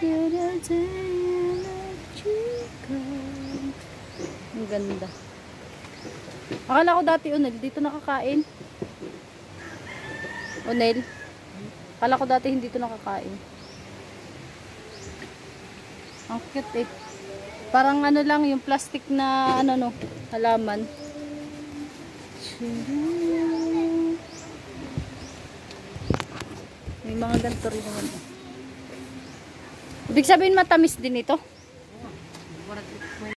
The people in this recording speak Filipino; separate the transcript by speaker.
Speaker 1: Ang ganda. Akala ko dati, Onel, dito nakakain. Onel, akala ko dati hindi dito nakakain. Ang cute eh. Parang ano lang, yung plastic na ano no, halaman. May mga ganito rin naman. Ibig sabihin matamis din ito.